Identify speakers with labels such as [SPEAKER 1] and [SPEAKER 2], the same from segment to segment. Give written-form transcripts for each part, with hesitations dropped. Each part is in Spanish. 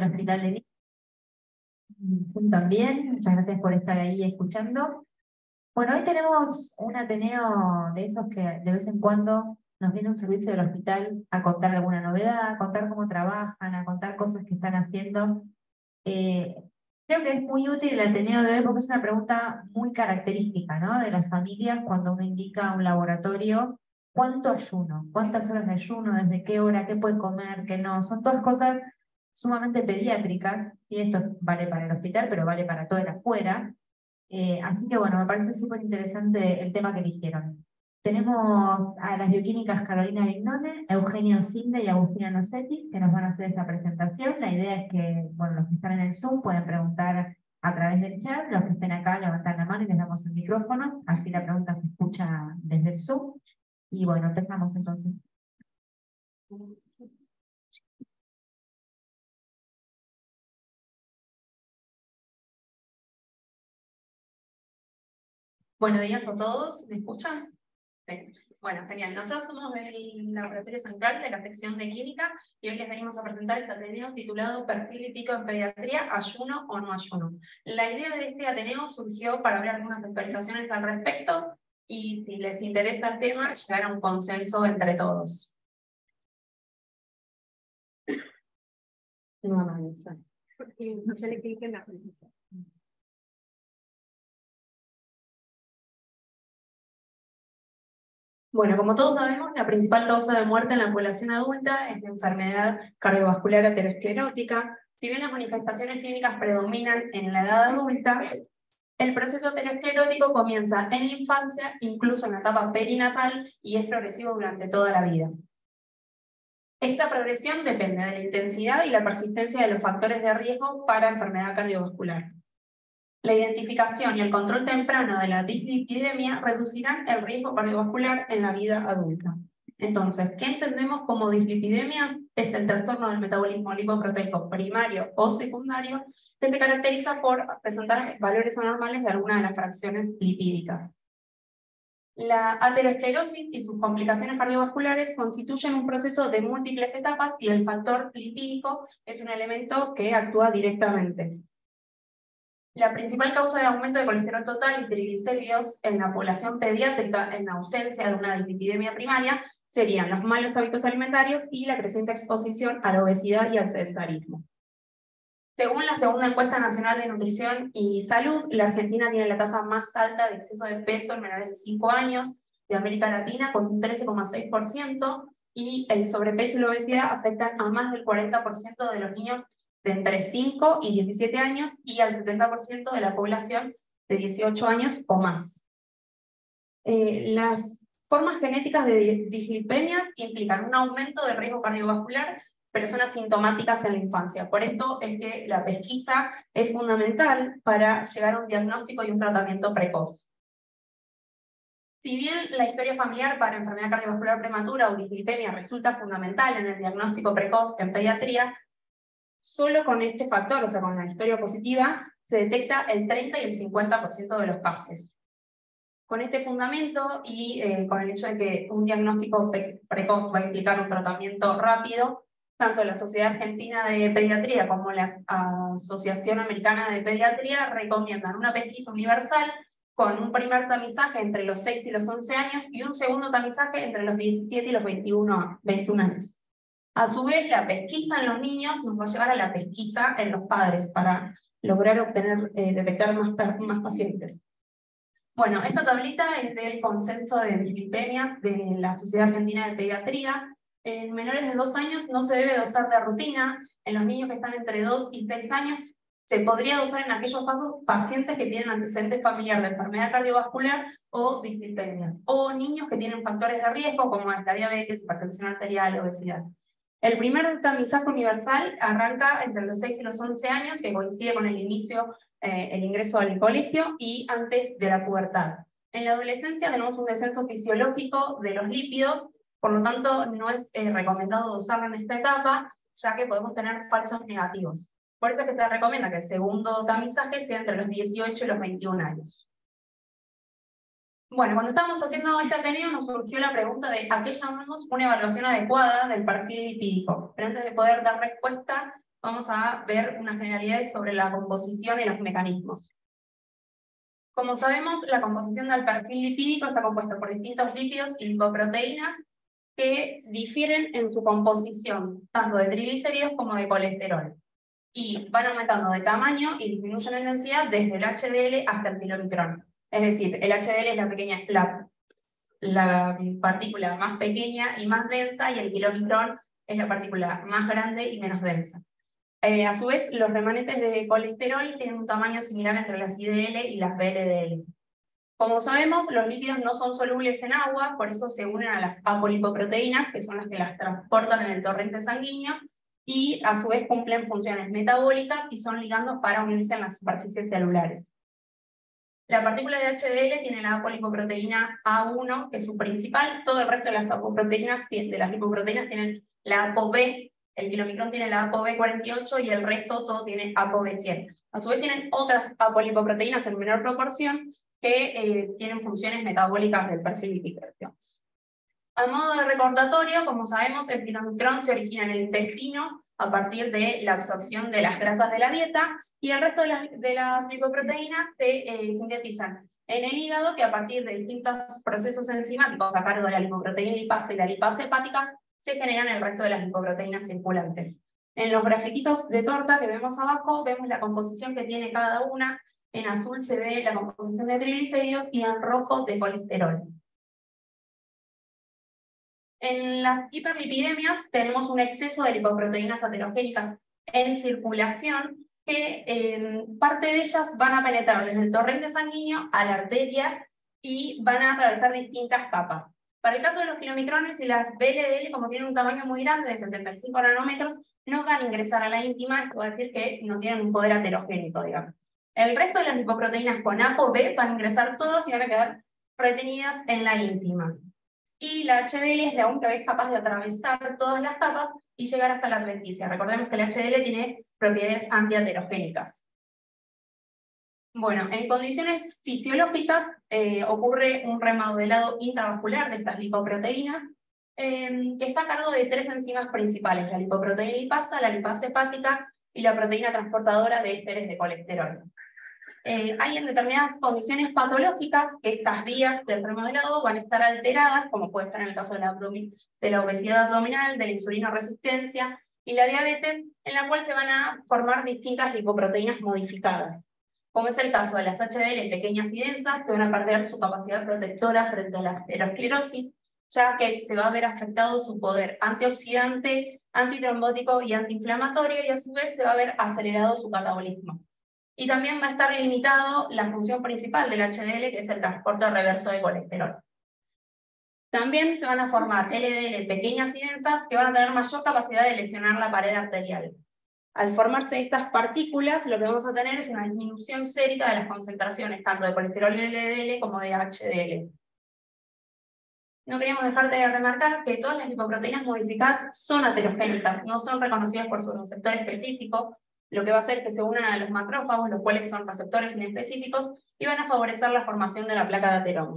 [SPEAKER 1] el Hospital de Zoom también. Muchas gracias por estar ahí escuchando. Bueno, hoy tenemos un Ateneo de esos que de vez en cuando nos viene un servicio del hospital a contar alguna novedad, a contar cómo trabajan, a contar cosas que están haciendo. Eh, Creo que es muy útil el Ateneo de hoy porque es una pregunta muy característica, ¿no? De las familias cuando uno indica un laboratorio, ¿cuánto ayuno? ¿Cuántas horas de ayuno? ¿Desde qué hora? ¿Qué puede comer? ¿Qué no? Son todas cosas sumamente pediátricas, y esto vale para el hospital, pero vale para todo el afuera. Así que bueno, me parece súper interesante el tema que eligieron. Tenemos a las bioquímicas Carolina Vignone, Eugenio Sinde y Agustina Nocetti, que nos van a hacer esta presentación. La idea es que, bueno, los que están en el Zoom pueden preguntar a través del chat, los que estén acá levantan la mano y les damos el micrófono, así la pregunta se escucha desde el Zoom. Y bueno, empezamos entonces.
[SPEAKER 2] Buenos días a todos, ¿me escuchan? Sí. Bueno, genial. Nosotros somos del Laboratorio Central de la sección de Química y hoy les venimos a presentar este Ateneo titulado Perfil lipídico en Pediatría, ¿ayuno o no ayuno? La idea de este Ateneo surgió para ver algunas actualizaciones al respecto y si les interesa el tema, llegar a un consenso entre todos. No avanza.
[SPEAKER 3] Porque no se le clic en la presentación.
[SPEAKER 2] Bueno, como todos sabemos, la principal causa de muerte en la población adulta es la enfermedad cardiovascular aterosclerótica. Si bien las manifestaciones clínicas predominan en la edad adulta, el proceso aterosclerótico comienza en la infancia, incluso en la etapa perinatal, y es progresivo durante toda la vida. Esta progresión depende de la intensidad y la persistencia de los factores de riesgo para enfermedad cardiovascular. La identificación y el control temprano de la dislipidemia reducirán el riesgo cardiovascular en la vida adulta. Entonces, ¿qué entendemos como dislipidemia? Es el trastorno del metabolismo lipoproteico primario o secundario que se caracteriza por presentar valores anormales de alguna de las fracciones lipídicas. La aterosclerosis y sus complicaciones cardiovasculares constituyen un proceso de múltiples etapas y el factor lipídico es un elemento que actúa directamente. La principal causa de aumento de colesterol total y triglicéridos en la población pediátrica en ausencia de una dislipidemia primaria serían los malos hábitos alimentarios y la creciente exposición a la obesidad y al sedentarismo. Según la segunda encuesta nacional de nutrición y salud, la Argentina tiene la tasa más alta de exceso de peso en menores de 5 años de América Latina, con un 13,6%, y el sobrepeso y la obesidad afectan a más del 40% de los niños de entre 5 y 17 años y al 70% de la población de 18 años o más. Las formas genéticas de dislipemias implican un aumento del riesgo cardiovascular, pero son asintomáticas en la infancia. Por esto es que la pesquisa es fundamental para llegar a un diagnóstico y un tratamiento precoz. Si bien la historia familiar para enfermedad cardiovascular prematura o dislipemia resulta fundamental en el diagnóstico precoz en pediatría, solo con este factor, o sea, con la historia positiva, se detecta el 30 y el 50% de los casos. Con este fundamento y con el hecho de que un diagnóstico precoz va a implicar un tratamiento rápido, tanto la Sociedad Argentina de Pediatría como la Asociación Americana de Pediatría recomiendan una pesquisa universal con un primer tamizaje entre los 6 y los 11 años y un segundo tamizaje entre los 17 y los 21 años. A su vez, la pesquisa en los niños nos va a llevar a la pesquisa en los padres para lograr obtener, detectar más pacientes. Bueno, esta tablita es del consenso de dislipemia de la Sociedad Argentina de Pediatría. En menores de 2 años no se debe dosar de rutina. En los niños que están entre 2 y 6 años se podría dosar en aquellos casos pacientes que tienen antecedentes familiares de enfermedad cardiovascular o dislipemias, o niños que tienen factores de riesgo como es la diabetes, hipertensión arterial, obesidad. El primer tamizaje universal arranca entre los 6 y los 11 años, que coincide con el inicio, el ingreso al colegio y antes de la pubertad. En la adolescencia tenemos un descenso fisiológico de los lípidos, por lo tanto no es recomendado dosarlo en esta etapa, ya que podemos tener falsos negativos. Por eso es que se recomienda que el segundo tamizaje sea entre los 18 y los 21 años. Bueno, cuando estábamos haciendo este Ateneo nos surgió la pregunta de ¿a qué llamamos una evaluación adecuada del perfil lipídico? Pero antes de poder dar respuesta, vamos a ver unas generalidades sobre la composición y los mecanismos. Como sabemos, la composición del perfil lipídico está compuesta por distintos lípidos y lipoproteínas que difieren en su composición, tanto de triglicéridos como de colesterol. Y van aumentando de tamaño y disminuyen en densidad desde el HDL hasta el kilomicrón. Es decir, el HDL es la partícula más pequeña y más densa, y el kilomicrón es la partícula más grande y menos densa. A su vez, los remanentes de colesterol tienen un tamaño similar entre las IDL y las VLDL. Como sabemos, los lípidos no son solubles en agua, por eso se unen a las apolipoproteínas, que son las que las transportan en el torrente sanguíneo, y a su vez cumplen funciones metabólicas y son ligandos para unirse en las superficies celulares. La partícula de HDL tiene la apolipoproteína A1, que es su principal. Todo el resto de las apoproteínas, de las lipoproteínas, tienen la ApoB. El kilomicrón tiene la ApoB48 y el resto todo tiene ApoB100. A su vez tienen otras apolipoproteínas en menor proporción que tienen funciones metabólicas del perfil lipídico. A modo de recordatorio, como sabemos, el kilomicrón se origina en el intestino a partir de la absorción de las grasas de la dieta, y el resto de las lipoproteínas se sintetizan en el hígado, que a partir de distintos procesos enzimáticos a cargo de la lipoproteína lipasa y la lipasa hepática, se generan el resto de las lipoproteínas circulantes. En los grafiquitos de torta que vemos abajo, vemos la composición que tiene cada una. En azul se ve la composición de triglicéridos y en rojo de colesterol. En las hiperlipidemias tenemos un exceso de lipoproteínas aterogénicas en circulación, que parte de ellas van a penetrar desde el torrente sanguíneo a la arteria y van a atravesar distintas capas. Para el caso de los kilomicrones y las VLDL, como tienen un tamaño muy grande, de 75 nanómetros, no van a ingresar a la íntima. Esto va a decir que no tienen un poder aterogénico, digamos. El resto de las lipoproteínas con ApoB van a ingresar todas y van a quedar retenidas en la íntima. Y la HDL es la única que es capaz de atravesar todas las capas y llegar hasta la adventicia. Recordemos que la HDL tiene propiedades antiaterogénicas. Bueno, en condiciones fisiológicas ocurre un remodelado intravascular de estas lipoproteínas, que está a cargo de tres enzimas principales: la lipoproteína lipasa, la lipasa hepática y la proteína transportadora de ésteres de colesterol. Hay en determinadas condiciones patológicas que estas vías del remodelado van a estar alteradas, como puede ser en el caso de la obesidad abdominal, de la insulinoresistencia y la diabetes, en la cual se van a formar distintas lipoproteínas modificadas, como es el caso de las HDL pequeñas y densas, que van a perder su capacidad protectora frente a la aterosclerosis, ya que se va a ver afectado su poder antioxidante, antitrombótico y antiinflamatorio, y a su vez se va a ver acelerado su catabolismo. Y también va a estar limitado la función principal del HDL, que es el transporte reverso de colesterol. También se van a formar LDL pequeñas y densas, que van a tener mayor capacidad de lesionar la pared arterial. Al formarse estas partículas, lo que vamos a tener es una disminución sérica de las concentraciones, tanto de colesterol LDL como de HDL. No queríamos dejar de remarcar que todas las lipoproteínas modificadas son aterogénicas, no son reconocidas por su receptor específico, lo que va a hacer que se unan a los macrófagos, los cuales son receptores inespecíficos, y van a favorecer la formación de la placa de ateroma.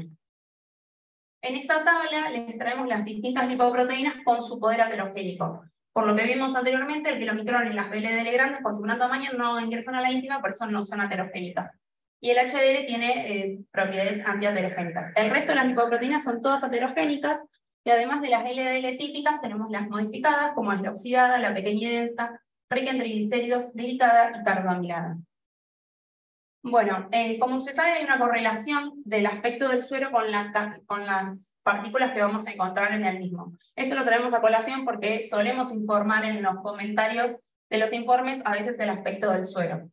[SPEAKER 2] En esta tabla les traemos las distintas lipoproteínas con su poder aterogénico. Por lo que vimos anteriormente, el kilomicrón y las VLDL grandes, por su gran tamaño, no ingresan a la íntima, por eso no son aterogénicas. Y el HDL tiene propiedades antiaterogénicas. El resto de las lipoproteínas son todas aterogénicas, y además de las LDL típicas, tenemos las modificadas, como es la oxidada, la pequeña y densa, rica en triglicéridos, glicada y carboamilada. Bueno, como se sabe, hay una correlación del aspecto del suero con las partículas que vamos a encontrar en el mismo. Esto lo traemos a colación porque solemos informar en los comentarios de los informes a veces el aspecto del suero.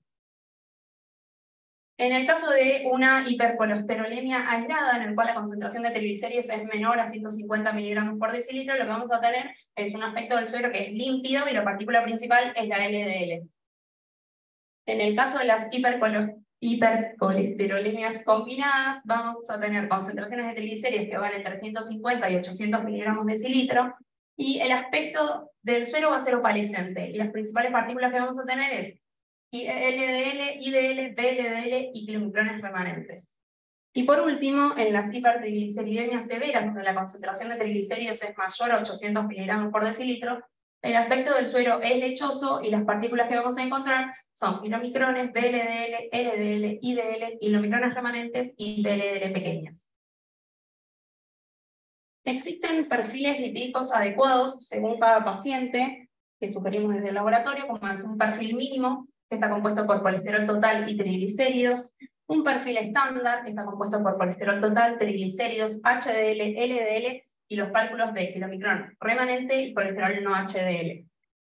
[SPEAKER 2] En el caso de una hipercolesterolemia aislada, en el cual la concentración de triglicéridos es menor a 150 miligramos por decilitro, lo que vamos a tener es un aspecto del suero que es límpido y la partícula principal es la LDL. En el caso de las hipercolesterolemias combinadas, vamos a tener concentraciones de triglicéridos que van entre 150 y 800 miligramos decilitro, y el aspecto del suero va a ser opalescente, y las principales partículas que vamos a tener es LDL, IDL, VLDL y kilomicrones remanentes. Y por último, en las hipertrigliceridemias severas, donde la concentración de triglicéridos es mayor a 800 miligramos por decilitro, El aspecto del suero es lechoso y las partículas que vamos a encontrar son kilomicrones, VLDL, LDL, IDL, kilomicrones remanentes y VLDL pequeñas. Existen perfiles lipídicos adecuados según cada paciente, que sugerimos desde el laboratorio, como es un perfil mínimo, que está compuesto por colesterol total y triglicéridos, un perfil estándar, que está compuesto por colesterol total, triglicéridos, HDL, LDL, y los cálculos de kilomicrón remanente y colesterol no HDL.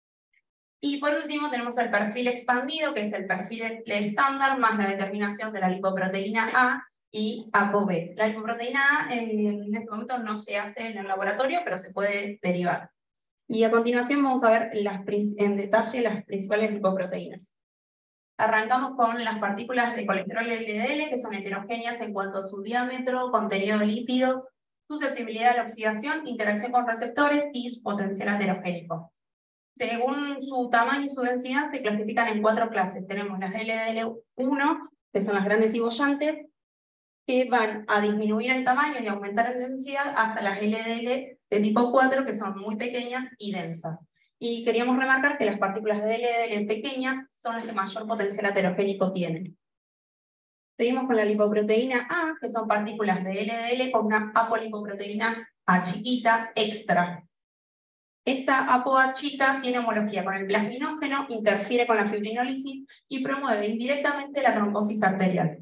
[SPEAKER 2] Y por último tenemos el perfil expandido, que es el perfil estándar más la determinación de la lipoproteína A y ApoB. La lipoproteína A en este momento no se hace en el laboratorio, pero se puede derivar. Y a continuación vamos a ver en detalle las principales lipoproteínas. Arrancamos con las partículas de colesterol LDL, que son heterogéneas en cuanto a su diámetro, contenido de lípidos, susceptibilidad a la oxidación, interacción con receptores y su potencial aterogénico. Según su tamaño y su densidad, se clasifican en 4 clases. Tenemos las LDL1, que son las grandes y bollantes, que van a disminuir en tamaño y aumentar en densidad, hasta las LDL de tipo 4, que son muy pequeñas y densas. Y queríamos remarcar que las partículas de LDL pequeñas son las que mayor potencial aterogénico tienen. Seguimos con la lipoproteína A, que son partículas de LDL con una apolipoproteína A chiquita extra. Esta ApoA chica tiene homología con el plasminógeno, interfiere con la fibrinólisis y promueve indirectamente la trombosis arterial.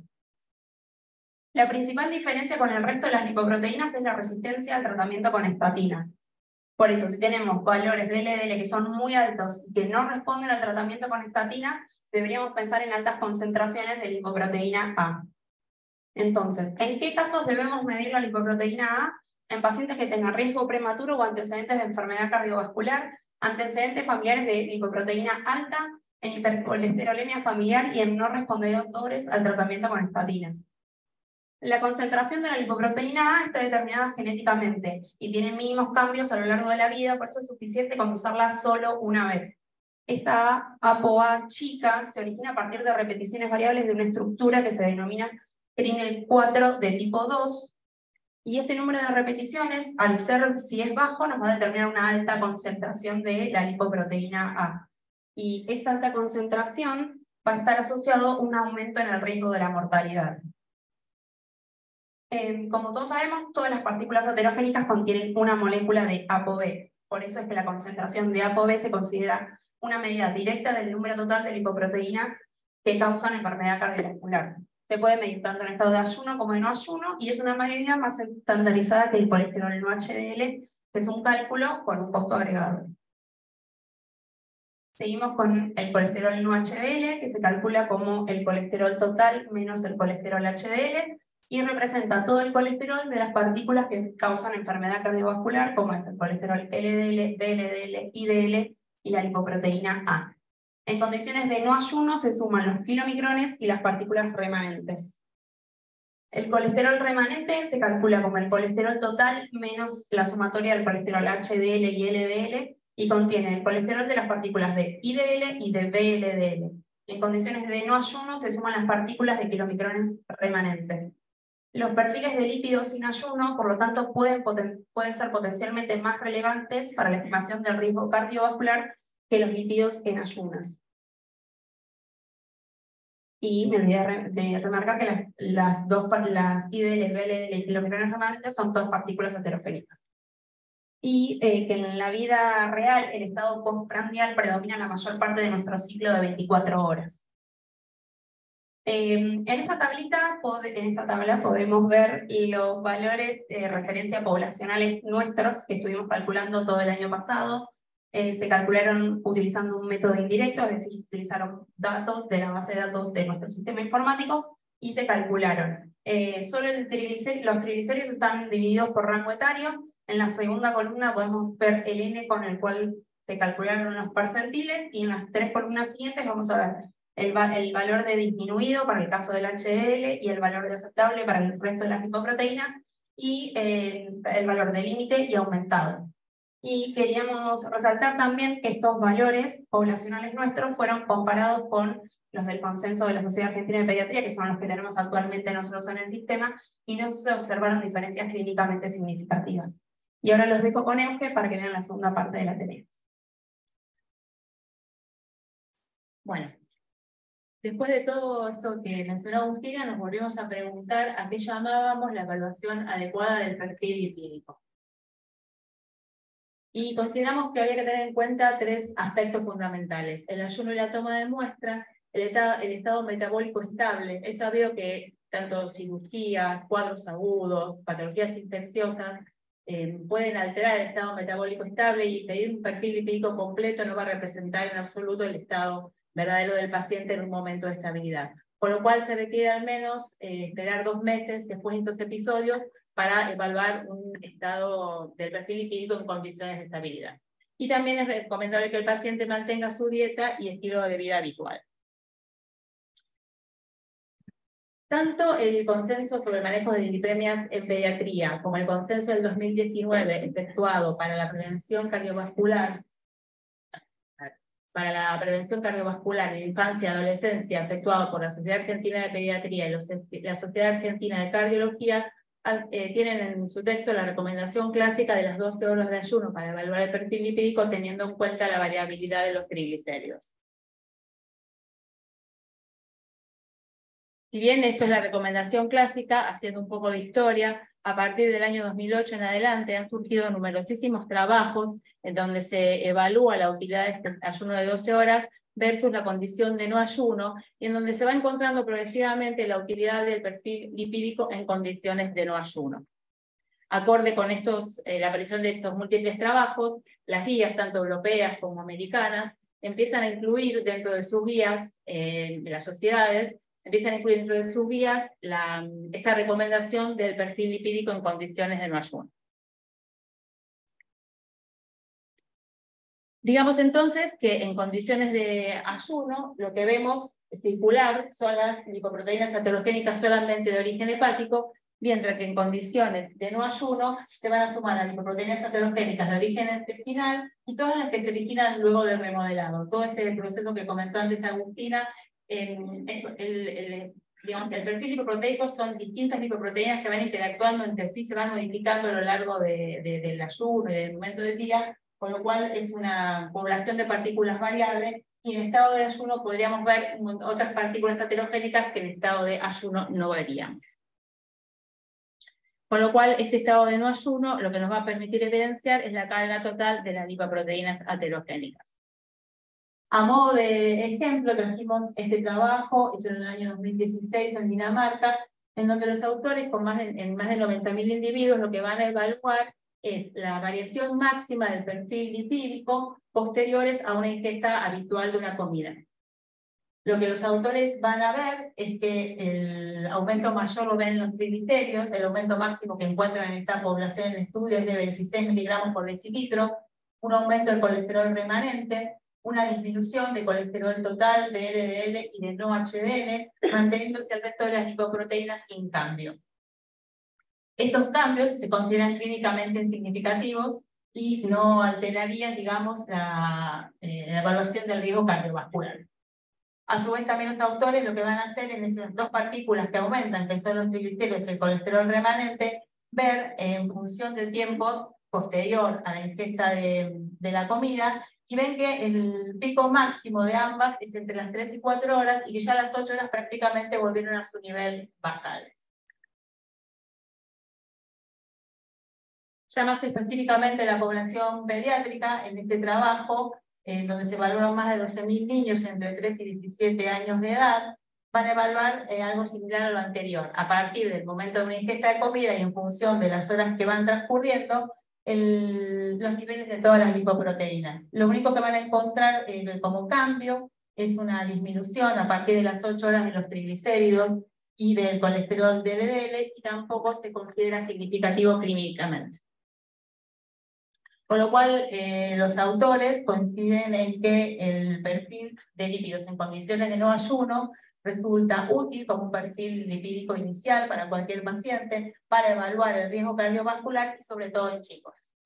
[SPEAKER 2] La principal diferencia con el resto de las lipoproteínas es la resistencia al tratamiento con estatinas. Por eso, si tenemos valores de LDL que son muy altos y que no responden al tratamiento con estatinas, deberíamos pensar en altas concentraciones de lipoproteína A. Entonces, ¿en qué casos debemos medir la lipoproteína A? En pacientes que tengan riesgo prematuro o antecedentes de enfermedad cardiovascular, antecedentes familiares de lipoproteína alta, en hipercolesterolemia familiar y en no respondedores al tratamiento con estatinas. La concentración de la lipoproteína A está determinada genéticamente y tiene mínimos cambios a lo largo de la vida, por eso es suficiente con usarla solo una vez. Esta ApoA chica se origina a partir de repeticiones variables de una estructura que se denomina CRINEL 4 de tipo 2, y este número de repeticiones, al ser, si es bajo, nos va a determinar una alta concentración de la lipoproteína A. Y esta alta concentración va a estar asociado a un aumento en el riesgo de la mortalidad. Como todos sabemos, todas las partículas aterogénicas contienen una molécula de ApoB. Por eso es que la concentración de ApoB se considera una medida directa del número total de lipoproteínas que causan enfermedad cardiovascular. Se puede medir tanto en estado de ayuno como de no ayuno, y es una medida más estandarizada que el colesterol no HDL, que es un cálculo con un costo agregado. Seguimos con el colesterol no HDL, que se calcula como el colesterol total menos el colesterol HDL, y representa todo el colesterol de las partículas que causan enfermedad cardiovascular, como es el colesterol LDL, VLDL, IDL y la lipoproteína A. En condiciones de no ayuno se suman los kilomicrones y las partículas remanentes. El colesterol remanente se calcula como el colesterol total menos la sumatoria del colesterol HDL y LDL, y contiene el colesterol de las partículas de IDL y de VLDL. En condiciones de no ayuno se suman las partículas de kilomicrones remanentes. Los perfiles de lípidos sin ayuno, por lo tanto, pueden ser potencialmente más relevantes para la estimación del riesgo cardiovascular que los lípidos en ayunas. Y me olvidé de remarcar que las IDL, VLDL y kilomicrones remanentes son dos partículas heterogéneas. Y que en la vida real el estado postprandial predomina la mayor parte de nuestro ciclo de 24 horas. En esta tabla podemos ver los valores de referencia poblacionales nuestros que estuvimos calculando todo el año pasado. Se calcularon utilizando un método indirecto, es decir, se utilizaron datos de la base de datos de nuestro sistema informático y se calcularon. Solo los triglicéridos están divididos por rango etario. En la segunda columna podemos ver el N con el cual se calcularon los percentiles, y en las 3 columnas siguientes vamos a ver el valor de disminuido para el caso del HDL y el valor de aceptable para el resto de las lipoproteínas, y el valor de límite y aumentado. Y queríamos resaltar también que estos valores poblacionales nuestros fueron comparados con los del consenso de la Sociedad Argentina de Pediatría, que son los que tenemos actualmente nosotros en el sistema, y no se observaron diferencias clínicamente significativas. Y ahora los dejo con Euge para que vean la segunda parte de la tarea.
[SPEAKER 4] Bueno, después de todo esto que mencionó Agustina, nos volvimos a preguntar a qué llamábamos la evaluación adecuada del perfil lipídico. Y consideramos que había que tener en cuenta tres aspectos fundamentales: el ayuno y la toma de muestra, el estado metabólico estable. Es sabido que tanto cirugías, cuadros agudos, patologías infecciosas pueden alterar el estado metabólico estable, y pedir un perfil lipídico completo no va a representar en absoluto el estado verdadero del paciente en un momento de estabilidad. Con lo cual se requiere al menos esperar 2 meses después de estos episodios para evaluar un estado del perfil lipídico en condiciones de estabilidad. Y también es recomendable que el paciente mantenga su dieta y estilo de vida habitual. Tanto el consenso sobre el manejo de dislipemias en pediatría como el consenso del 2019 efectuado para la prevención cardiovascular en infancia y adolescencia, efectuado por la Sociedad Argentina de Pediatría y la Sociedad Argentina de Cardiología, tienen en su texto la recomendación clásica de las 12 horas de ayuno para evaluar el perfil lipídico, teniendo en cuenta la variabilidad de los triglicéridos. Si bien esto es la recomendación clásica, haciendo un poco de historia, a partir del año 2008 en adelante han surgido numerosísimos trabajos en donde se evalúa la utilidad de este ayuno de 12 horas versus la condición de no ayuno, y en donde se va encontrando progresivamente la utilidad del perfil lipídico en condiciones de no ayuno. Acorde con la aparición de estos múltiples trabajos, las guías, tanto europeas como americanas, empiezan a incluir dentro de sus guías, de las sociedades, empiezan a incluir dentro de sus guías esta recomendación del perfil lipídico en condiciones de no ayuno. Digamos entonces que en condiciones de ayuno lo que vemos circular son las lipoproteínas aterogénicas solamente de origen hepático, mientras que en condiciones de no ayuno se van a sumar las lipoproteínas aterogénicas de origen intestinal y todas las que se originan luego del remodelado. Todo ese proceso que comentó antes Agustina, digamos, el perfil lipoproteico son distintas lipoproteínas que van interactuando entre sí, se van modificando a lo largo del ayuno y del momento del día, con lo cual es una población de partículas variable, y en estado de ayuno podríamos ver otras partículas aterogénicas que en estado de ayuno no veríamos. Con lo cual, este estado de no ayuno lo que nos va a permitir evidenciar es la carga total de las lipoproteínas aterogénicas. A modo de ejemplo, trajimos este trabajo hecho en el año 2016 en Dinamarca, en donde los autores, en más de 90.000 individuos, lo que van a evaluar es la variación máxima del perfil lipídico posteriores a una ingesta habitual de una comida. Lo que los autores van a ver es que el aumento mayor lo ven en los triglicéridos, el aumento máximo que encuentran en esta población en estudio es de 26 miligramos por decilitro, un aumento del colesterol remanente, una disminución de colesterol total, de LDL y de no HDL, manteniéndose el resto de las lipoproteínas sin cambio. Estos cambios se consideran clínicamente insignificativos y no alterarían, digamos, la evaluación del riesgo cardiovascular. A su vez, también los autores lo que van a hacer en esas dos partículas que aumentan, que son los triglicéridos y el colesterol remanente, ver en función del tiempo posterior a la ingesta de la comida, y ven que el pico máximo de ambas es entre las 3 y 4 horas, y que ya a las 8 horas prácticamente volvieron a su nivel basal. Ya más específicamente la población pediátrica, en este trabajo, donde se evaluaron más de 12.000 niños entre 3 y 17 años de edad, van a evaluar algo similar a lo anterior. A partir del momento de una ingesta de comida y en función de las horas que van transcurriendo, los niveles de todas las lipoproteínas. Lo único que van a encontrar como cambio es una disminución a partir de las 8 horas de los triglicéridos y del colesterol de LDL, y tampoco se considera significativo clínicamente. Con lo cual, los autores coinciden en que el perfil de lípidos en condiciones de no ayuno resulta útil como un perfil lipídico inicial para cualquier paciente para evaluar el riesgo cardiovascular, y sobre todo en chicos.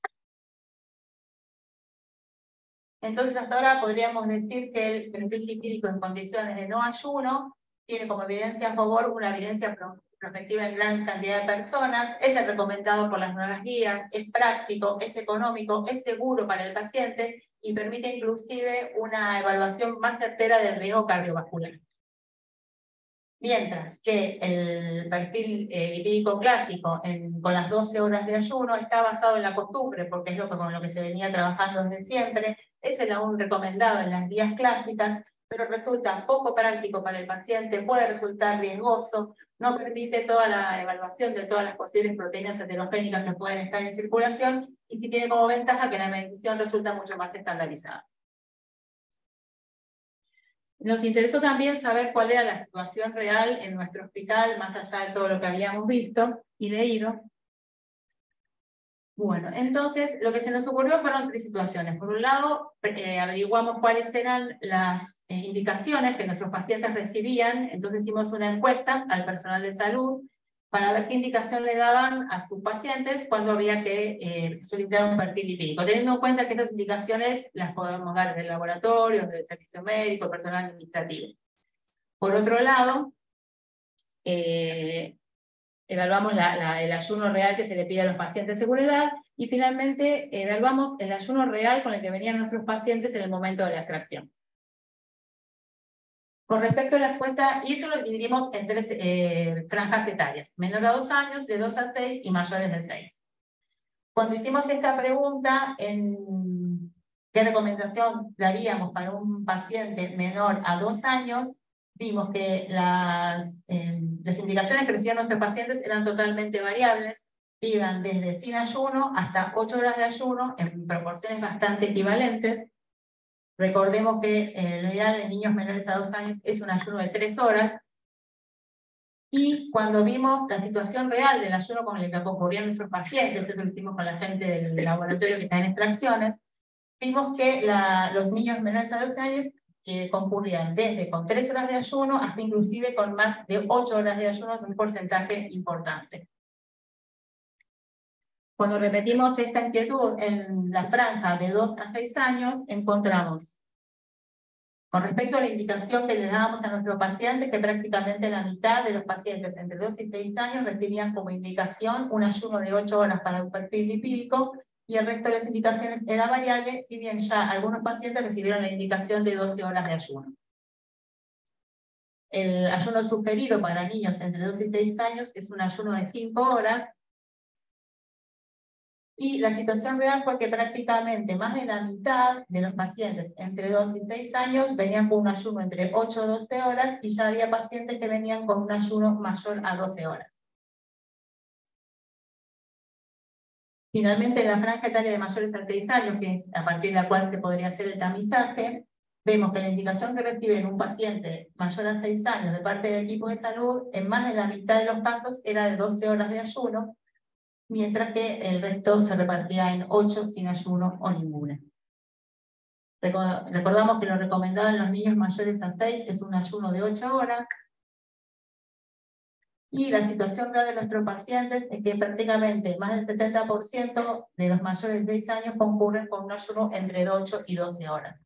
[SPEAKER 4] Entonces, hasta ahora podríamos decir que el perfil lipídico en condiciones de no ayuno tiene como evidencia a favor una evidencia prospectiva en gran cantidad de personas, es el recomendado por las nuevas guías, es práctico, es económico, es seguro para el paciente, y permite inclusive una evaluación más certera del riesgo cardiovascular. Mientras que el perfil lipídico clásico con las 12 horas de ayuno está basado en la costumbre, porque es con lo que se venía trabajando desde siempre, es el aún recomendado en las guías clásicas, pero resulta poco práctico para el paciente, puede resultar riesgoso, no permite toda la evaluación de todas las posibles proteínas heterogénicas que pueden estar en circulación, y sí tiene como ventaja que la medición resulta mucho más estandarizada. Nos interesó también saber cuál era la situación real en nuestro hospital, más allá de todo lo que habíamos visto y leído. Bueno, entonces lo que se nos ocurrió fueron tres situaciones. Por un lado, averiguamos cuáles eran las indicaciones que nuestros pacientes recibían, entonces hicimos una encuesta al personal de salud para ver qué indicación le daban a sus pacientes cuando había que solicitar un perfil lipídico, teniendo en cuenta que estas indicaciones las podemos dar del laboratorio, del servicio médico, personal administrativo. Por otro lado, evaluamos el ayuno real que se le pide a los pacientes según edad, y finalmente evaluamos el ayuno real con el que venían nuestros pacientes en el momento de la extracción. Con respecto a la encuesta, y eso lo dividimos en tres franjas etarias: menor a 2 años, de 2 a 6 y mayores de 6. Cuando hicimos esta pregunta, ¿qué recomendación daríamos para un paciente menor a 2 años? Vimos que las indicaciones que recibían nuestros pacientes eran totalmente variables, iban desde sin ayuno hasta 8 horas de ayuno en proporciones bastante equivalentes. Recordemos que lo ideal en niños menores a 2 años es un ayuno de 3 horas. Y cuando vimos la situación real del ayuno con el que concurrían nuestros pacientes, eso lo hicimos con la gente del laboratorio que está en extracciones, vimos que los niños menores a 12 años concurrían desde con 3 horas de ayuno hasta inclusive con más de 8 horas de ayuno, es un porcentaje importante. Cuando repetimos esta inquietud en la franja de 2 a 6 años, encontramos, con respecto a la indicación que le dábamos a nuestros pacientes, que prácticamente la mitad de los pacientes entre 2 y 6 años recibían como indicación un ayuno de 8 horas para un perfil lipídico, y el resto de las indicaciones era variable, si bien ya algunos pacientes recibieron la indicación de 12 horas de ayuno. El ayuno sugerido para niños entre 2 y 6 años es un ayuno de 5 horas, y la situación real fue que prácticamente más de la mitad de los pacientes entre 2 y 6 años venían con un ayuno entre 8 y 12 horas, y ya había pacientes que venían con un ayuno mayor a 12 horas. Finalmente, en la franja etaria de mayores a 6 años, que es a partir de la cual se podría hacer el tamizaje, vemos que la indicación que recibe en un paciente mayor a 6 años de parte del equipo de salud, en más de la mitad de los casos era de 12 horas de ayuno, mientras que el resto se repartía en 8 sin ayuno o ninguna. Recordamos que lo recomendado en los niños mayores a 6 es un ayuno de 8 horas, y la situación real de nuestros pacientes es que prácticamente más del 70% de los mayores de 6 años concurren con un ayuno entre 8 y 12 horas.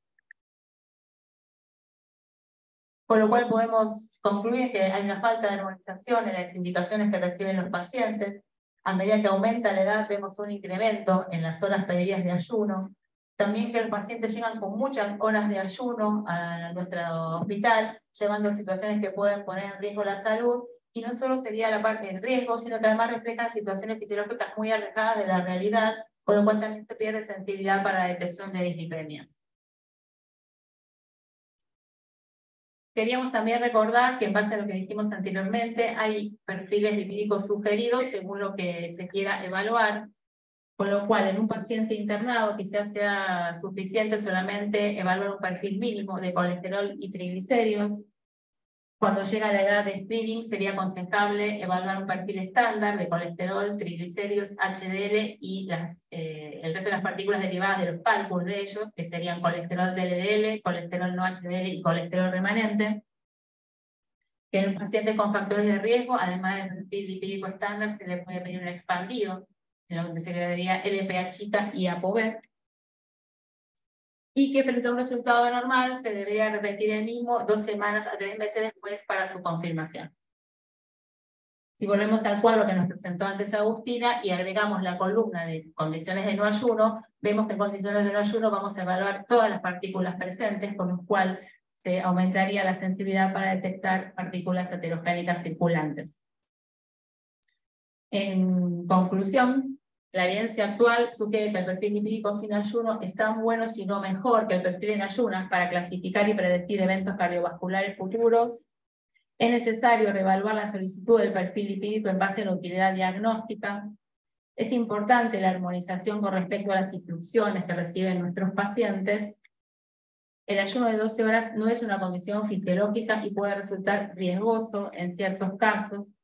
[SPEAKER 4] Con lo cual podemos concluir que hay una falta de armonización en las indicaciones que reciben los pacientes. A medida que aumenta la edad vemos un incremento en las horas pedidas de ayuno. También que los pacientes llegan con muchas horas de ayuno a nuestro hospital, llevando situaciones que pueden poner en riesgo la salud, y no solo sería la parte del riesgo, sino que además reflejan situaciones fisiológicas muy alejadas de la realidad, con lo cual también se pierde sensibilidad para la detección de dislipemias. Queríamos también recordar que, en base a lo que dijimos anteriormente, hay perfiles lipídicos sugeridos según lo que se quiera evaluar, con lo cual en un paciente internado quizás sea suficiente solamente evaluar un perfil mínimo de colesterol y triglicéridos. Cuando llega la edad de screening sería aconsejable evaluar un perfil estándar de colesterol, triglicéridos, HDL y el resto de las partículas derivadas de los cálculos de ellos, que serían colesterol LDL, colesterol no HDL y colesterol remanente. Que en un paciente con factores de riesgo, además del perfil lipídico estándar, se le puede pedir un expandido, en lo que se le daría LPA chica y ApoB. Y que frente a un resultado normal se debería repetir el mismo 2 semanas a 3 meses después para su confirmación. Si volvemos al cuadro que nos presentó antes Agustina y agregamos la columna de condiciones de no ayuno, vemos que en condiciones de no ayuno vamos a evaluar todas las partículas presentes, con lo cual se aumentaría la sensibilidad para detectar partículas heterogénicas circulantes. En conclusión, la evidencia actual sugiere que el perfil lipídico sin ayuno es tan bueno, si no mejor, que el perfil en ayunas para clasificar y predecir eventos cardiovasculares futuros. Es necesario reevaluar la solicitud del perfil lipídico en base a la utilidad diagnóstica. Es importante la armonización con respecto a las instrucciones que reciben nuestros pacientes. El ayuno de 12 horas no es una condición fisiológica y puede resultar riesgoso en ciertos casos,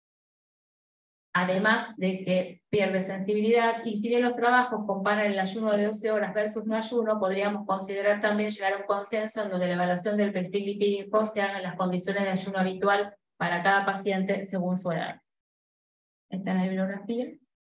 [SPEAKER 4] además de que pierde sensibilidad, y si bien los trabajos comparan el ayuno de 12 horas versus no ayuno, podríamos considerar también llegar a un consenso en donde la evaluación del perfil lipídico se haga en las condiciones de ayuno habitual para cada paciente según su edad. Esta es la bibliografía.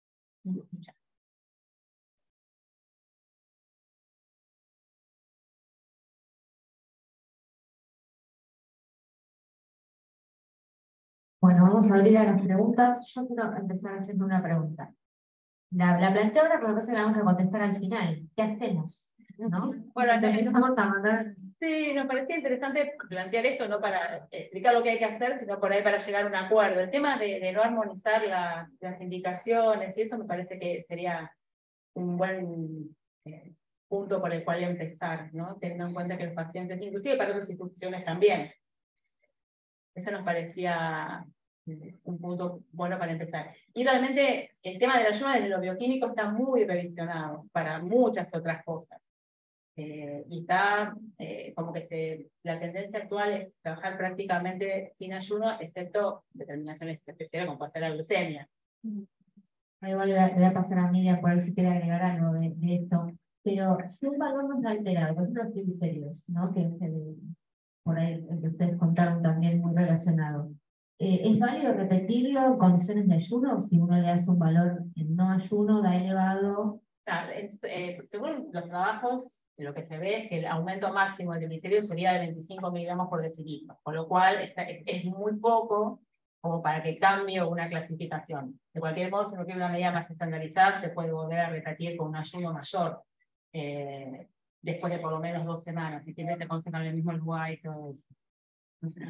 [SPEAKER 1] Bueno, vamos a abrir a las preguntas. Yo quiero empezar haciendo una pregunta. La planteo ahora, pero parece que la vamos a contestar al final. ¿Qué hacemos? ¿No?
[SPEAKER 4] Bueno,
[SPEAKER 1] empezamos a mandar.
[SPEAKER 4] Sí, nos parecía interesante plantear esto, no para explicar lo que hay que hacer, sino por ahí para llegar a un acuerdo. El tema de no armonizar las indicaciones y eso me parece que sería un buen punto por el cual empezar, ¿no? Teniendo en cuenta que los pacientes, inclusive para otras instituciones también. Eso nos parecía un punto bueno para empezar. Y realmente el tema del ayuno desde lo bioquímico está muy revisionado para muchas otras cosas. Y está como que la tendencia actual es trabajar prácticamente sin ayuno, excepto determinaciones especiales como puede ser la glucemia.
[SPEAKER 1] Igual le voy a pasar a Miriam por ahí si quiere agregar algo de esto. Pero si un valor no está alterado, por ejemplo los triglicéridos, ¿no? Que es por ahí el que ustedes contaron también muy relacionado. ¿Es válido repetirlo en condiciones de ayuno? Si uno le hace un valor en no ayuno, da elevado.
[SPEAKER 4] Según los trabajos, lo que se ve es que el aumento máximo del triglicérido sería de 25 miligramos por decilitro, con lo cual es muy poco como para que cambie una clasificación. De cualquier modo, si uno quiere una medida más estandarizada, se puede volver a repetir con un ayuno mayor, después de por lo menos 2 semanas, y siempre se aconseja en el mismo lugar y todo eso. No sé,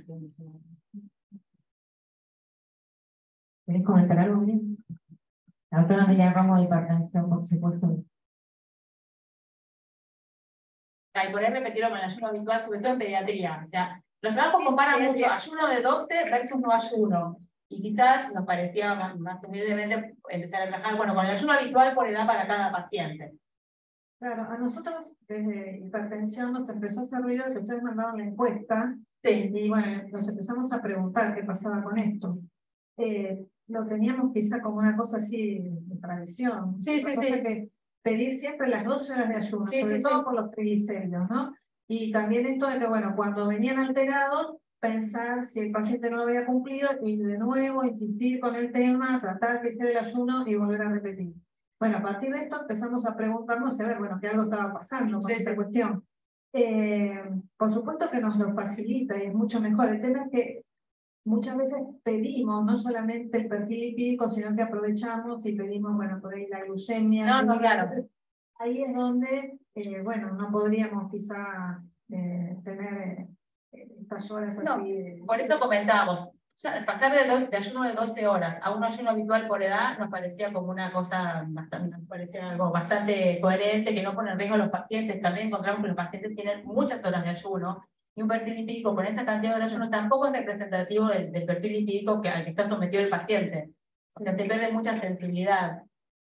[SPEAKER 1] ¿Querés comentar algo, Miriam? La doctora Miriam Romo de hipertensión, por supuesto.
[SPEAKER 4] Y poder repetirlo con el ayuno habitual, sobre todo en pediatría. O sea, los trabajos comparan mucho ayuno de 12 versus no ayuno. Y quizás nos parecía más humildemente empezar a trabajar, bueno, con el ayuno habitual por edad para cada paciente.
[SPEAKER 3] Claro, a nosotros desde hipertensión nos empezó a hacer ruido que ustedes mandaban la encuesta.
[SPEAKER 4] Sí.
[SPEAKER 3] Y bueno, nos empezamos a preguntar qué pasaba con esto. Lo teníamos quizá como una cosa así de tradición.
[SPEAKER 4] Sí, sí,
[SPEAKER 3] cosa
[SPEAKER 4] sí.
[SPEAKER 3] que pedir siempre las 12 horas de ayuno,
[SPEAKER 4] Sí,
[SPEAKER 3] sobre
[SPEAKER 4] sí,
[SPEAKER 3] todo
[SPEAKER 4] sí.
[SPEAKER 3] por los triglicéridos, ¿no? Y también esto de que, bueno, cuando venían alterados, pensar si el paciente no lo había cumplido y de nuevo insistir con el tema, tratar de hacer el ayuno y volver a repetir. Bueno, a partir de esto empezamos a preguntarnos, a ver, bueno, que algo estaba pasando con esta cuestión. Por supuesto que nos lo facilita y es mucho mejor. El tema es que muchas veces pedimos no solamente el perfil lipídico, sino que aprovechamos y pedimos, bueno, por ahí la glucemia.
[SPEAKER 4] No, claro.
[SPEAKER 3] Entonces, ahí es donde, bueno, no podríamos quizá tener estas horas así.
[SPEAKER 4] Por eso comentábamos, pasar de ayuno de 12 horas a un ayuno habitual por edad nos parecía como una cosa, nos parecía algo bastante coherente, que no pone en riesgo a los pacientes. También encontramos que los pacientes tienen muchas horas de ayuno, y un perfil lipídico con esa cantidad de ayuno tampoco es representativo del perfil lipídico al que está sometido el paciente. O sea, se pierde mucha sensibilidad.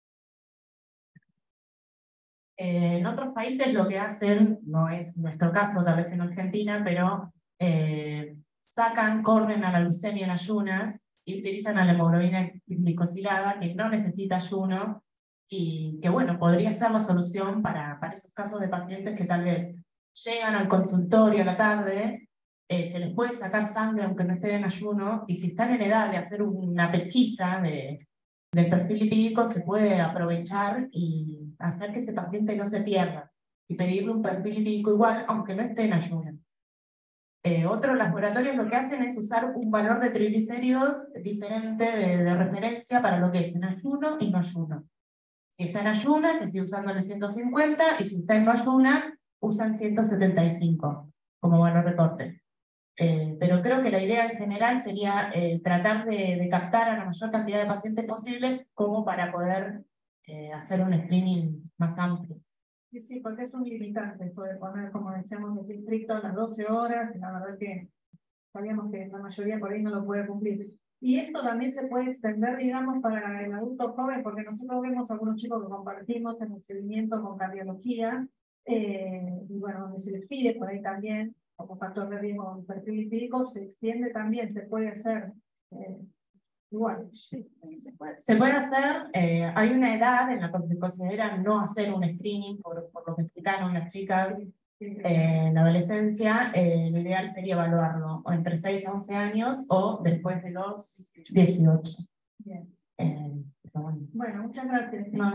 [SPEAKER 4] En otros países lo que hacen, no es nuestro caso, tal vez en Argentina, pero corren a la glucemia en ayunas y utilizan a la hemoglobina glicosilada, que no necesita ayuno, y que bueno, podría ser la solución para esos casos de pacientes que tal vez llegan al consultorio a la tarde, se les puede sacar sangre aunque no estén en ayuno, y si están en edad de hacer una pesquisa del perfil lipídico, se puede aprovechar y hacer que ese paciente no se pierda, y pedirle un perfil lipídico igual, aunque no esté en ayuno.
[SPEAKER 5] Otros laboratorios lo que hacen es usar un valor de triglicéridos diferente de referencia para lo que es en ayuno y no ayuno. Si está en ayuna, se sigue usando el 150, y si está en no ayuna, usan 175 como valor de corte. Pero creo que la idea en general sería tratar de captar a la mayor cantidad de pacientes posible como para poder hacer un screening más amplio.
[SPEAKER 3] Sí, sí, porque es un limitante esto de poner, como decíamos, el estricto a las 12 horas, que la verdad que sabíamos que la mayoría por ahí no lo puede cumplir. Y esto también se puede extender, digamos, para el adulto joven, porque nosotros vemos algunos chicos que compartimos en el seguimiento con cardiología, y bueno, donde se les pide por ahí también, como factor de riesgo del perfil lipídico, se extiende también, se puede hacer igual.
[SPEAKER 5] Se puede hacer, hay una edad en la que se considera no hacer un screening, por lo que explicaron las chicas en la adolescencia, lo ideal sería evaluarlo o entre 6 a 11 años o después de los 18.
[SPEAKER 3] Bien.
[SPEAKER 5] Bueno.
[SPEAKER 3] Bueno, muchas gracias.
[SPEAKER 5] No.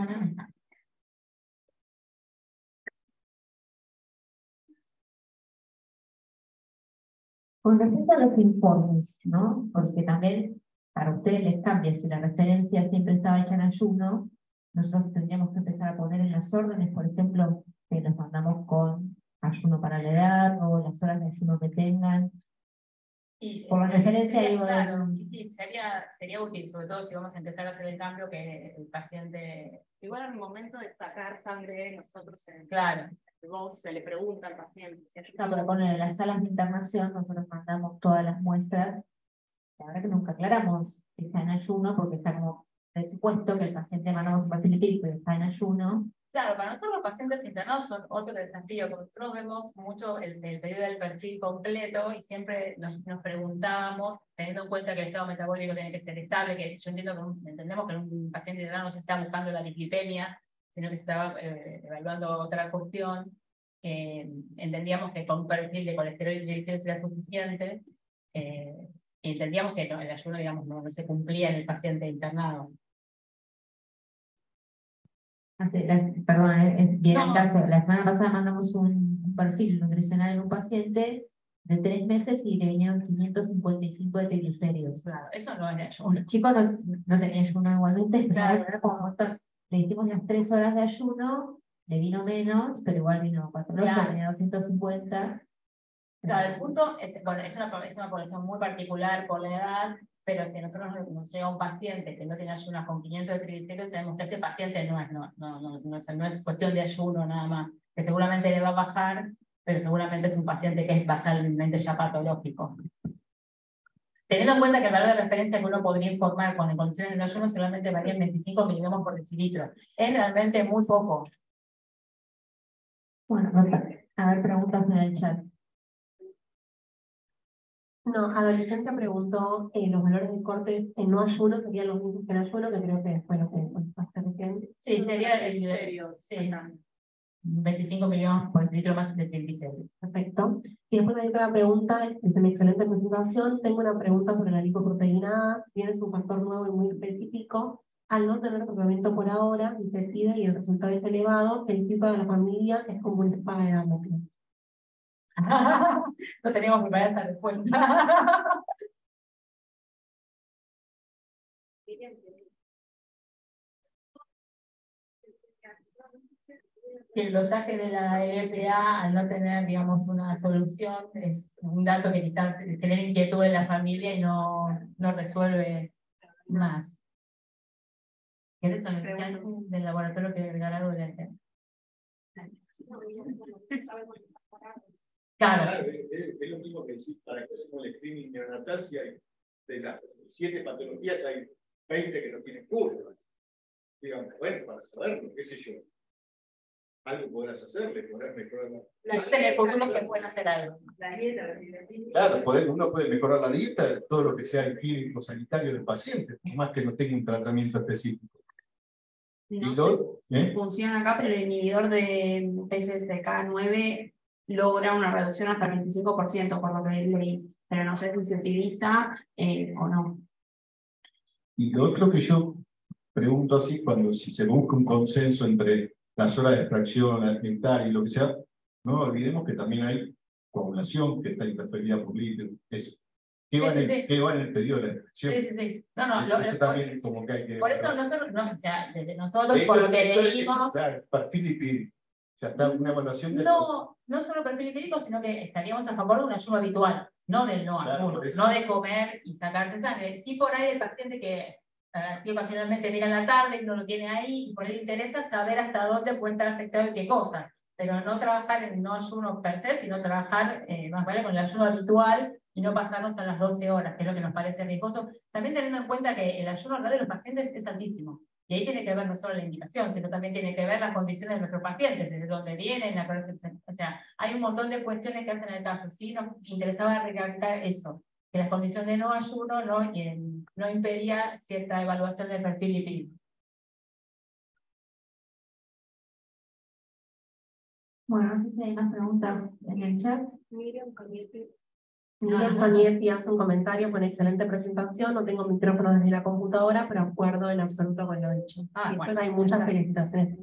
[SPEAKER 1] Con respecto a los informes, ¿no? Porque también para ustedes les cambia, si la referencia siempre estaba hecha en ayuno, nosotros tendríamos que empezar a poner en las órdenes, por ejemplo, que nos mandamos con ayuno para la edad o las horas de ayuno que tengan.
[SPEAKER 4] Y,
[SPEAKER 1] Por referencia,
[SPEAKER 4] sería,
[SPEAKER 1] digo,
[SPEAKER 4] claro, y sí, sería útil, sobre todo si vamos a empezar a hacer el cambio, que el paciente.
[SPEAKER 2] Igual al momento de sacar sangre, nosotros
[SPEAKER 4] Claro.
[SPEAKER 2] se le pregunta al paciente si ayuda.
[SPEAKER 1] No, pero con las salas de internación nosotros mandamos todas las muestras. La verdad que nunca aclaramos que está en ayuno, porque está como presupuesto que el paciente mandamos un perfil lipídico y está en ayuno.
[SPEAKER 4] Claro, para nosotros los pacientes internados son otro desafío, porque nosotros vemos mucho el pedido del perfil completo y siempre nos preguntábamos, teniendo en cuenta que el estado metabólico tiene que ser estable, que yo entendemos que un paciente internado no se está buscando la dislipemia, sino que se estaba evaluando otra cuestión. Entendíamos que con un perfil de colesterol y triglicéridos era suficiente, y entendíamos que el ayuno, digamos, no se cumplía en el paciente internado.
[SPEAKER 1] Perdón, viene el
[SPEAKER 4] No.
[SPEAKER 1] caso, la semana pasada mandamos un perfil nutricional en un paciente de 3 meses y le vinieron 555 de triglicéridos.
[SPEAKER 4] Claro, eso no es ayuno.
[SPEAKER 1] El chico no tenía ayuno igualmente,
[SPEAKER 4] Claro.
[SPEAKER 1] pero como le hicimos las 3 horas de ayuno, le vino menos, pero igual vino 4 horas,
[SPEAKER 4] Claro.
[SPEAKER 1] tenía 250.
[SPEAKER 4] Claro, el punto es, bueno, es una población muy particular por la edad, pero si a nosotros nos llega un paciente que no tiene ayuno con 500 de triglicéridos, sabemos que este paciente no es cuestión de ayuno nada más, que seguramente le va a bajar, pero seguramente es un paciente que es basalmente ya patológico. Teniendo en cuenta que el valor de referencia que uno podría informar con condiciones de ayuno solamente varía en 25 miligramos por decilitro. Es realmente muy poco.
[SPEAKER 1] Bueno, a ver, preguntas en el chat.
[SPEAKER 6] No, Adolescencia preguntó los valores de corte en no ayuno serían los mismos que en ayuno, que creo que fue lo que pasaste recién.
[SPEAKER 4] Sí, sería el sí, 25 millones por litro más de triglicéridos.
[SPEAKER 6] Perfecto. Y después hay otra pregunta, es una excelente presentación. Tengo una pregunta sobre la lipoproteína A. Si bien es un factor nuevo y muy específico, al no tener tratamiento por ahora, y se pide y el resultado es elevado, el tipo de la familia es como una espada de Damocles.
[SPEAKER 4] No teníamos preparada esa respuesta. El dosaje de la EPA, al no tener, digamos, una solución, es un dato que quizás genera inquietud en la familia y no resuelve más. ¿Quieres saber del laboratorio que agregará durante? Claro.
[SPEAKER 7] Es lo mismo que decir, para que hacemos el screening neonatal, si hay de las 7 patologías, hay 20 que no tienen curvas. Digamos, bueno, para saberlo, qué sé yo. Algo podrás hacerle, podrás mejorar.
[SPEAKER 4] En el futuro se puede hacer algo.
[SPEAKER 7] Claro, uno puede mejorar la dieta, todo lo que sea higiénico sanitario del paciente, más que no tenga un tratamiento específico.
[SPEAKER 2] No sé si funciona acá, pero el inhibidor de PCSK9 logra una reducción hasta el 25%, por lo que leí, pero no sé si se utiliza o no.
[SPEAKER 7] Y lo otro que yo pregunto así, si se busca un consenso entre las horas de extracción, alimentar y lo que sea, no olvidemos que también hay coagulación que está interferida por líquido, eso. ¿Qué
[SPEAKER 4] Sí,
[SPEAKER 7] va,
[SPEAKER 4] sí,
[SPEAKER 7] en el,
[SPEAKER 4] sí.
[SPEAKER 7] qué va en el pedido de la inspección?
[SPEAKER 4] Sí, sí, sí. No, no,
[SPEAKER 7] Eso también es como que hay que...
[SPEAKER 4] por eso nosotros, no, o sea, desde nosotros, por
[SPEAKER 7] Esto-
[SPEAKER 4] lo que
[SPEAKER 7] esto es-
[SPEAKER 4] leímos,
[SPEAKER 7] Claro, perfil lipídico. Ya está una evaluación de...
[SPEAKER 4] no solo perfil lipídico, sino que estaríamos a favor de un ayuno habitual, no del no
[SPEAKER 7] Claro,
[SPEAKER 4] ayuno,
[SPEAKER 7] por eso.
[SPEAKER 4] no de comer y sacarse sangre. Sí, por ahí el paciente que sí ocasionalmente mira en la tarde y no lo tiene ahí, y por ahí le interesa saber hasta dónde puede estar afectado y qué cosas, pero no trabajar en no ayuno per se, sino trabajar más vale con el ayuno habitual y no pasarnos a las 12 horas, que es lo que nos parece riesgoso, también teniendo en cuenta que el ayuno real de los pacientes es altísimo. Y ahí tiene que ver no solo la indicación, sino también tiene que ver las condiciones de nuestros pacientes, desde dónde vienen, o sea, hay un montón de cuestiones que hacen el caso. Sí, nos interesaba recalcar eso, que las condiciones de no ayuno no impedía cierta evaluación del perfil lipídico.
[SPEAKER 1] Bueno, no sé si hay más preguntas en el chat.
[SPEAKER 6] Miriam Panietti hace un comentario con excelente presentación. No tengo micrófono desde la computadora, pero acuerdo en absoluto con lo dicho.
[SPEAKER 4] Ah,
[SPEAKER 6] Y después
[SPEAKER 4] bueno,
[SPEAKER 6] hay muchas felicitaciones.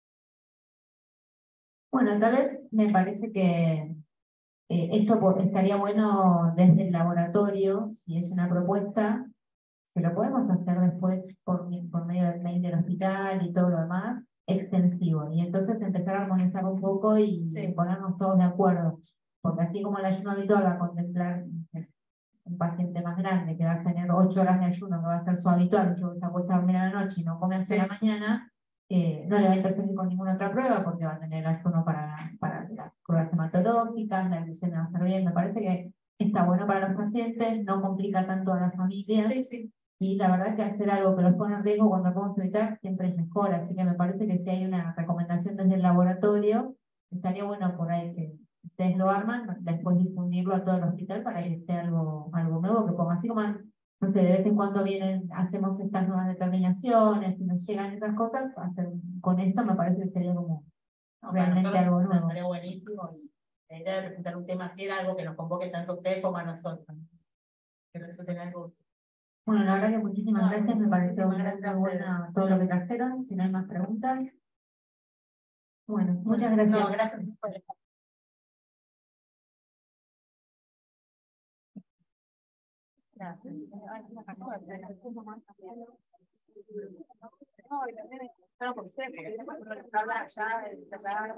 [SPEAKER 1] Bueno, tal vez me parece que esto estaría bueno desde el laboratorio, si es una propuesta, que lo podemos hacer después por medio del mail del hospital y todo lo demás, extensivo. Y entonces empezar a armonizar un poco y
[SPEAKER 4] Sí.
[SPEAKER 1] ponernos todos de acuerdo. Porque así como el ayuno habitual va a contemplar, no sé, un paciente más grande que va a tener 8 horas de ayuno, que va a ser su habitual, que está puesta a dormir a la noche y no come hasta la mañana, no le va a interferir con ninguna otra prueba porque va a tener ayuno para las pruebas hematológicas, la glucemia va a estar bien. Me parece que está bueno para los pacientes, no complica tanto a las familias.
[SPEAKER 4] Sí, sí.
[SPEAKER 1] Y la verdad que hacer algo que los pone en riesgo cuando podemos evitar siempre es mejor. Así que me parece que si hay una recomendación desde el laboratorio, estaría bueno por ahí que ustedes lo arman, después difundirlo a todo el hospital para que sea algo nuevo, que como así como, no sé, de vez en cuando vienen, hacemos estas nuevas determinaciones y nos llegan esas cosas, con esto me parece que sería como
[SPEAKER 4] No, para
[SPEAKER 1] realmente
[SPEAKER 4] nosotros
[SPEAKER 1] algo nuevo.
[SPEAKER 4] estaría buenísimo. Y la idea de presentar un tema así era algo que nos convoque tanto a ustedes como a nosotros. Que resulten algo.
[SPEAKER 1] Bueno, la verdad que muchísimas gracias, me pareció muy
[SPEAKER 4] Muchísimas gracias.
[SPEAKER 1] bueno todo lo que trajeron. Si no hay más preguntas. Bueno, muchas gracias.
[SPEAKER 4] No, gracias por el... Gracias. No, por usted, habla ya de cerrar.